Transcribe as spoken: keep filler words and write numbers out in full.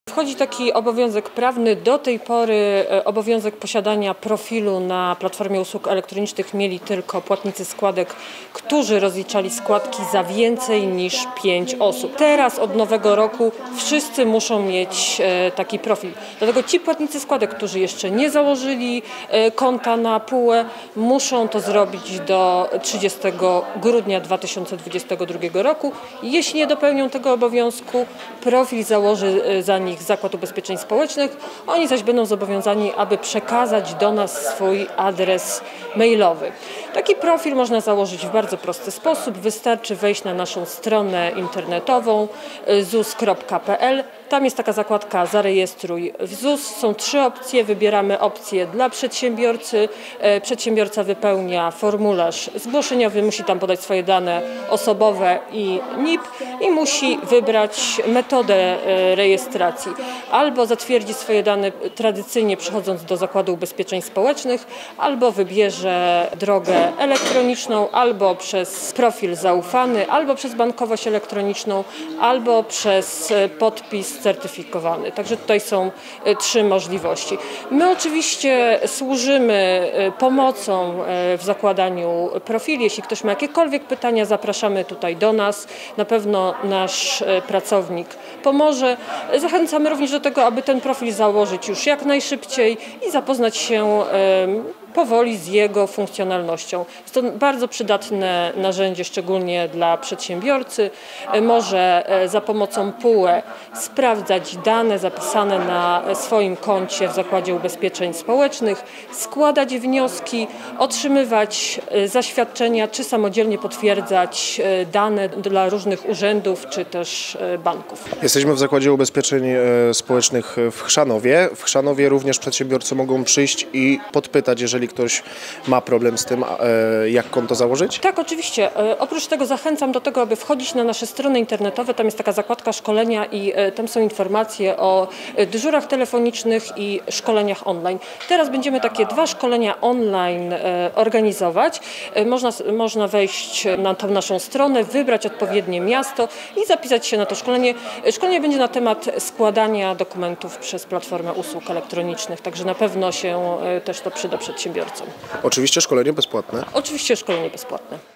Wchodzi taki obowiązek prawny. Do tej pory obowiązek posiadania profilu na platformie usług elektronicznych mieli tylko płatnicy składek, którzy rozliczali składki za więcej niż pięć osób. Teraz od nowego roku wszyscy muszą mieć taki profil. Dlatego ci płatnicy składek, którzy jeszcze nie założyli konta na P U E, muszą to zrobić do trzydziestego grudnia dwa tysiące dwudziestego drugiego roku. Jeśli nie dopełnią tego obowiązku, profil założy za nich Zakład Ubezpieczeń Społecznych, oni zaś będą zobowiązani, aby przekazać do nas swój adres mailowy. Taki profil można założyć w bardzo prosty sposób. Wystarczy wejść na naszą stronę internetową z u s kropka p l. Tam jest taka zakładka Zarejestruj w Z U S. Są trzy opcje. Wybieramy opcję dla przedsiębiorcy. Przedsiębiorca wypełnia formularz zgłoszeniowy, musi tam podać swoje dane osobowe i N I P i musi wybrać metodę rejestracji. Albo zatwierdzi swoje dane tradycyjnie przychodząc do Zakładu Ubezpieczeń Społecznych, albo wybierze drogę elektroniczną, albo przez profil zaufany, albo przez bankowość elektroniczną, albo przez podpis certyfikowany. Także tutaj są trzy możliwości. My oczywiście służymy pomocą w zakładaniu profili. Jeśli ktoś ma jakiekolwiek pytania, zapraszamy tutaj do nas. Na pewno nasz pracownik pomoże. Zachęcamy również do tego, aby ten profil założyć już jak najszybciej i zapoznać się powoli z jego funkcjonalnością. Jest to bardzo przydatne narzędzie, szczególnie dla przedsiębiorcy. Może za pomocą P U E sprawdzać dane zapisane na swoim koncie w Zakładzie Ubezpieczeń Społecznych, składać wnioski, otrzymywać zaświadczenia, czy samodzielnie potwierdzać dane dla różnych urzędów, czy też banków. Jesteśmy w Zakładzie Ubezpieczeń Społecznych w Chrzanowie. W Chrzanowie również przedsiębiorcy mogą przyjść i podpytać, jeżeli ktoś ma problem z tym, jak konto założyć? Tak, oczywiście. Oprócz tego zachęcam do tego, aby wchodzić na nasze strony internetowe. Tam jest taka zakładka szkolenia i tam są informacje o dyżurach telefonicznych i szkoleniach online. Teraz będziemy takie dwa szkolenia online organizować. Można, można wejść na tą naszą stronę, wybrać odpowiednie miasto i zapisać się na to szkolenie. Szkolenie będzie na temat składania dokumentów przez platformę usług elektronicznych, także na pewno się też to przyda przedsiębiorcom. Oczywiście szkolenie bezpłatne. Oczywiście szkolenie bezpłatne.